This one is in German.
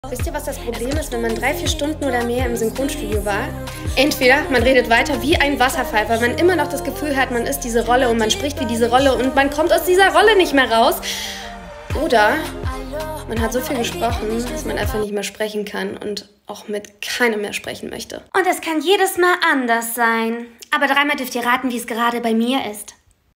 Wisst ihr, was das Problem ist, wenn man 3-4 Stunden oder mehr im Synchronstudio war? Entweder man redet weiter wie ein Wasserfall, weil man immer noch das Gefühl hat, man ist diese Rolle und man spricht wie diese Rolle und man kommt aus dieser Rolle nicht mehr raus. Oder man hat so viel gesprochen, dass man einfach nicht mehr sprechen kann und auch mit keinem mehr sprechen möchte. Und es kann jedes Mal anders sein. Aber dreimal dürft ihr raten, wie es gerade bei mir ist.